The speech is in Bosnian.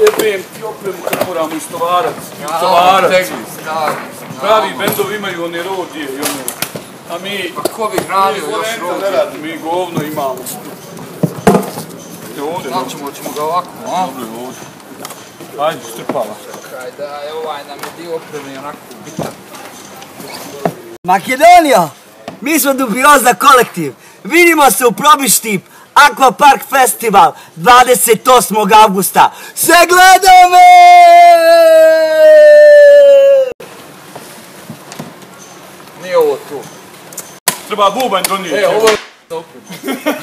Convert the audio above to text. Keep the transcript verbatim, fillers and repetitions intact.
jebem ti opremu kad moramo istovarat. Istovarat. Pravi bendovi imaju one rodije i ono. A mi... Pa ko bi hranio još rodije? Mi govno imamo. Znači ćemo ga ovako, a? Dobro je ovdje. Ajde, strpala. Čekaj, daj, ovaj nam je dio opreme onako bitan. Makedonija! Mi smo Dubioza kolektiv. Vidimo se u Probištip Aquapark Festival dvadeset osmog avgusta. Se gledamo! Nije ovo tu. Treba bubanj donijeti. E, ovo je...